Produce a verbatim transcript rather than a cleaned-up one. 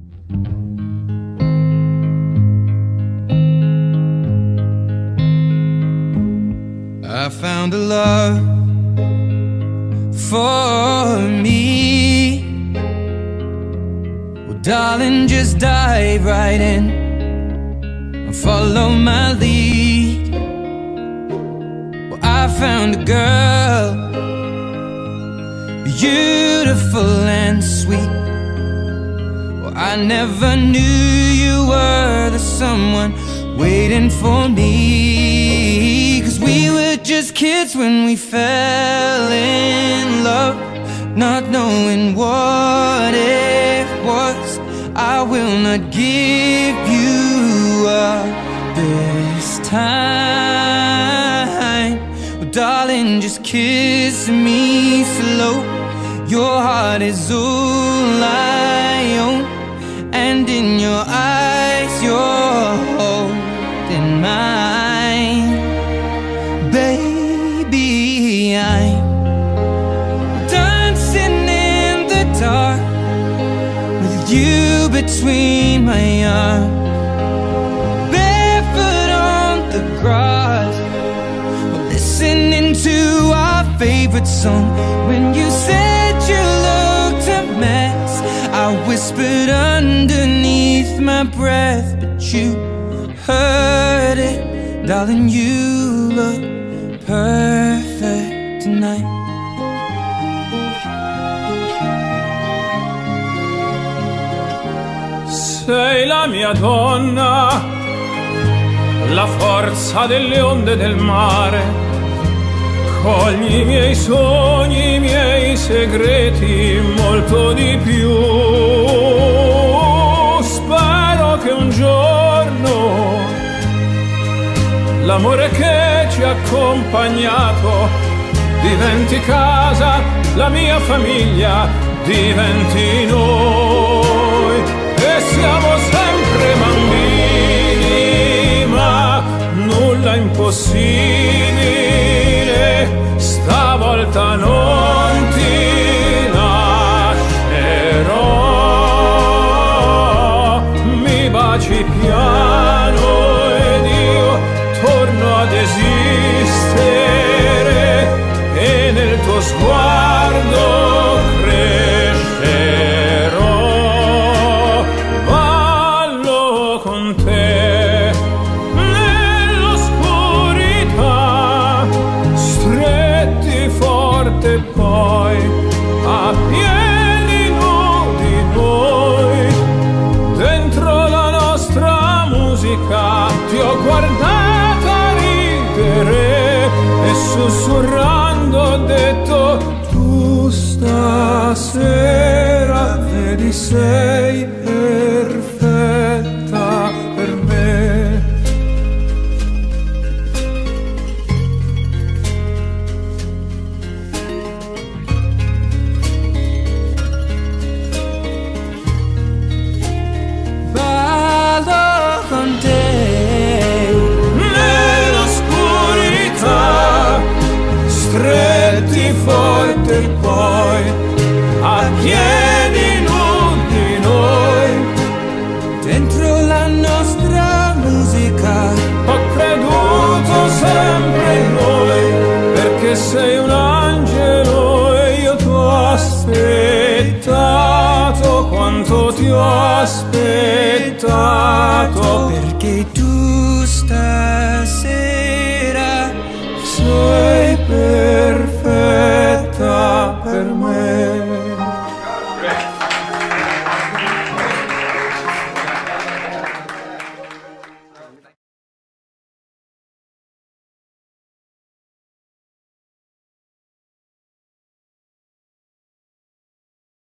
I found a love for me. Well, darling, just dive right in and follow my lead. Well, I found a girl, beautiful and sweet. Well, I never knew you were the someone waiting for me. 'Cause we were just kids when we fell in love, not knowing what it was. I will not give you up this time. Well, darling, just kiss me slow. Your heart is all I own, and in your eyes you're holding mine. Baby, I'm dancing in the dark with you between my arms, barefoot on the grass, listening to our favorite song. When you said you looked a mess, I whispered underneath my breath, but you heard it. Darling, you look perfect tonight. Sei la mia donna, la forza delle onde del mare. Cogli i miei sogni, i miei segreti, molto di più. Spero che un giorno l'amore che ci ha accompagnato diventi casa, la mia famiglia diventi noi. E siamo sempre bambini, ma nulla impossibile. Stavolta non ti lascerò. Mi baci piano ed io torno ad esistere, e nel tuo sguardo crescerò. Ballo con te nell'oscurità, stretti forte poi a piedi nudi noi. Dentro la nostra musica ti ho guardata ridere e sussurrando ho detto: tu stasera vedi sei perfetta per me. Ballo con te nell'oscurità, stretti forte poi a piedi nudi noi. dentro la nostra musica. Ho creduto sempre in noi, perché sei un angelo e io ti ho aspettato quanto ti ho aspettato. Perché tu stasera Sei perfetta per me.